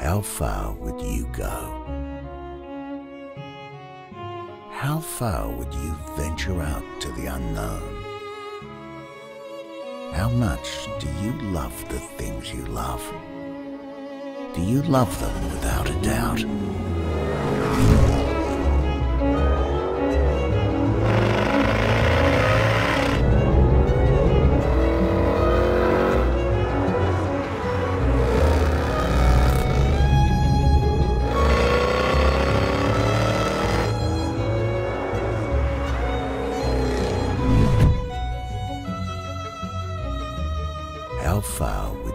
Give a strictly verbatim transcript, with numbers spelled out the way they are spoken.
How far would you go? How far would you venture out to the unknown? How much do you love the things you love? Do you love them without a doubt? How far